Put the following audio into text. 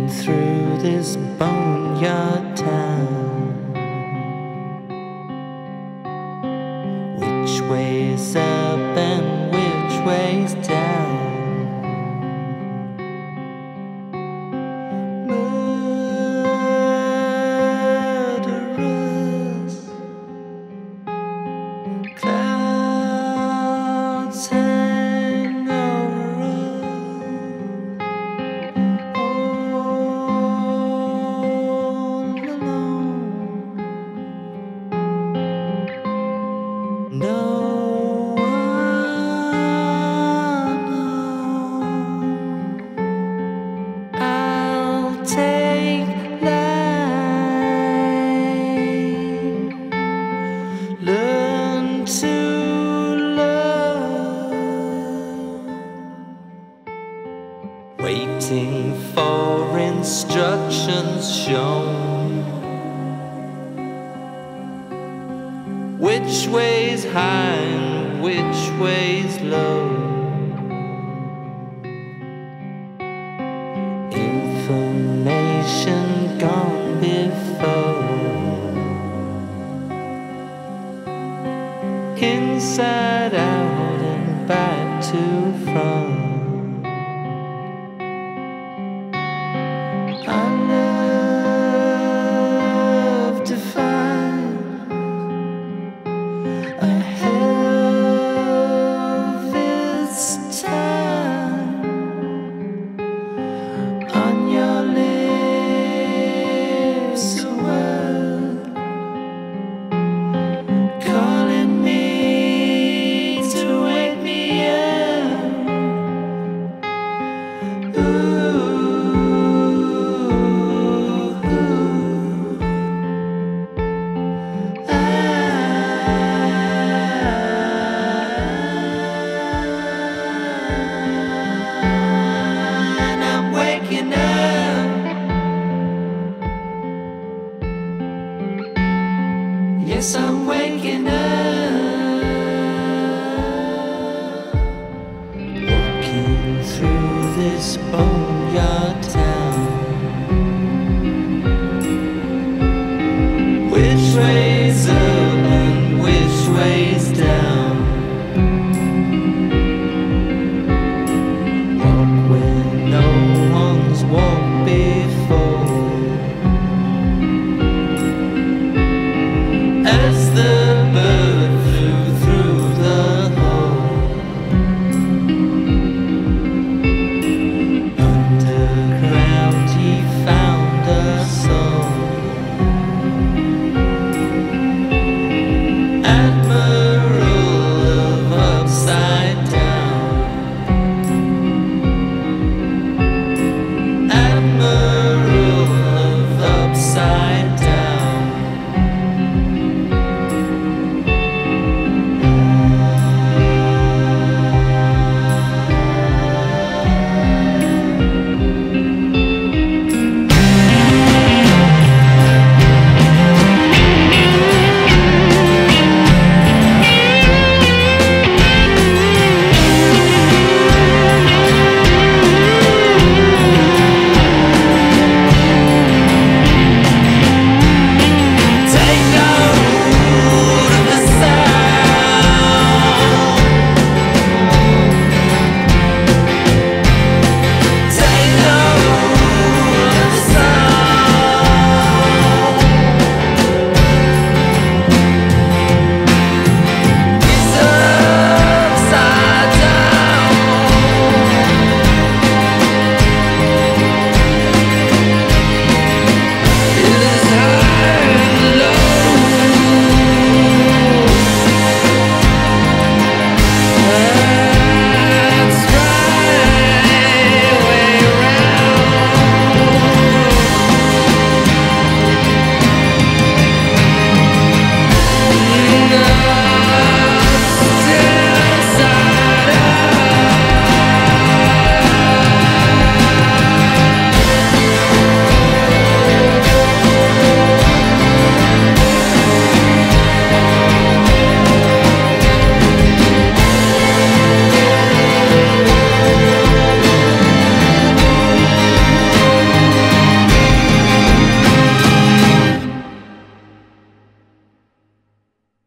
Walking through this boneyard town, which way's up and which way's down? Murderous clouds hang over us, all alone. No one knows. I'll take life, learn to love, waiting for instructions shown. Which way's high and which way's low? Information gone before, inside out and back to front. I love to find a hell of its time on your lips, a word calling me to wake me up. And I'm waking up. Yes, I'm waking up. Walking through this bone